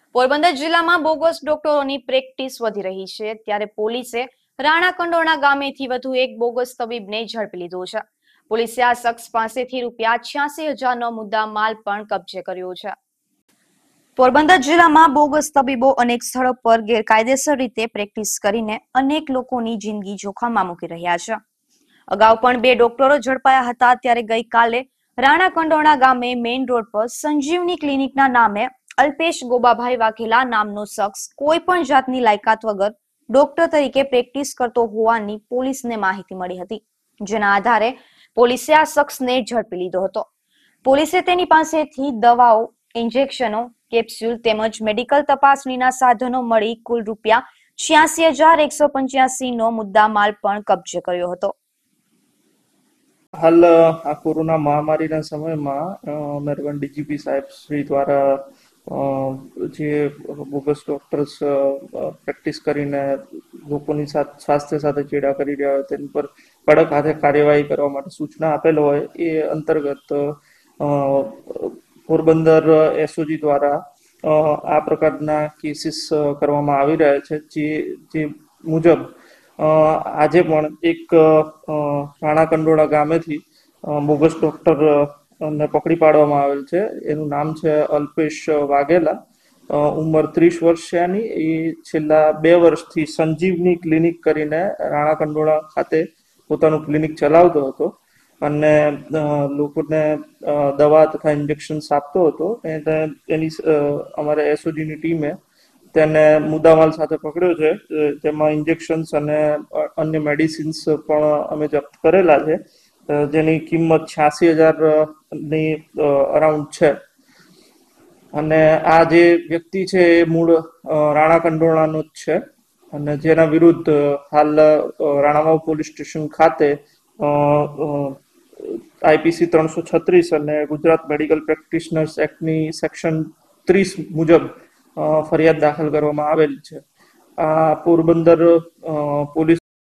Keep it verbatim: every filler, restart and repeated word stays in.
પોરબંદર જિલ્લામાં બોગસ ડોક્ટરોની પ્રેક્ટિસ વધી રહી છે, ત્યારે પોલીસે રાણા કંડોરણા ગામેથી વધુ એક બોગસ તબીબને ઝડપી લીધો છે. પોલીસે આ શખ્સ પાસેથી રૂપિયા છ્યાસી હજારનો મુદ્દા માલ પણ કબજે કર્યો છે. પોરબંદર જિલ્લામાં બોગસ તબીબો અનેક સ્થળો પર ગેરકાયદેસર રીતે પ્રેક્ટિસ કરીને અનેક લોકોની જિંદગી જોખમમાં મૂકી રહ્યા છે. અગાઉ પણ બે ડોક્ટરો ઝડપાયા હતા, ત્યારે ગઈકાલે રાણા કંડોરણા ગામે મેઇન રોડ પર સંજીવની ક્લિનિકના નામે અલ્પેશ ગોબાભાઈ વાઘેલા નામનો શખ્સ કોઈ પણ જાતની લાયકાત વગર ડોક્ટર તરીકે પ્રેક્ટિસ કરતો હોવાની પોલીસને માહિતી મળી હતી, જેના આધારે પોલીસે આ શખ્સને ઝડપી લીધો હતો. પોલીસે તેની પાસેથી દવાઓ, ઇન્જેક્શનો, કેપ્સ્યુલ તેમજ મેડિકલ તપાસણીના સાધનો મળી કુલ રૂપિયા છ્યાસી હજાર એકસો પંચ્યાસી નો મુદ્દામાલ પણ કબજે કર્યો હતો. હાલ આ કોરોના મહામારીના સમયમાં અમેરિકન ડીજીપી સાહેબ શ્રી દ્વારા જે બોગસ ડોક્ટર્સ પ્રેક્ટિસ કરીને લોકોની સ્વાસ્થ્ય સાથે ચેડા કરી રહ્યા હોય તેની પર કડક હાથે કાર્યવાહી કરવા માટે સૂચના આપેલો હોય એ અંતર્ગત પોરબંદર એસઓજી દ્વારા આ પ્રકારના કેસીસ કરવામાં આવી રહ્યા છે, જે જે મુજબ આજે પણ એક રાણા કંડોરણા ગામેથી બોગસ ડોક્ટર ને પકડી પાડવામાં આવેલ છે. એનું નામ છે અલ્પેશ વાઘેલા, ઉંમર ત્રીસ વર્ષ છે એની. એ છેલ્લા બે વર્ષથી સંજીવની ક્લિનિક કરીને રાણા કંડોરણા ખાતે પોતાનું ક્લિનિક ચલાવતો હતો અને લોકોને દવા તથા ઇન્જેક્શન્સ આપતો હતો. એની અમારા એસઓજીની ટીમે તેને મુદ્દામાલ સાથે પકડ્યો છે, જેમાં ઇન્જેક્શન્સ અને અન્ય મેડિસિન્સ પણ અમે જપ્ત કરેલા છે, જેની કિંમત છ્યાસી હજાર ની અરાઉન્ડ છે. અને આ જે વ્યક્તિ છે એ મૂળ રાણા કંડોરણાનો જ છે અને જેના વિરુદ્ધ હાલ રાણાવાવ પોલીસ સ્ટેશન ખાતે આઈપીસી ત્રણસો છત્રીસ અને ગુજરાત મેડિકલ પ્રેક્ટિશનર્સ એક્ટની સેક્શન ત્રીસ મુજબ ફરિયાદ દાખલ કરવામાં આવેલ છે. આ પોરબંદર પોલીસ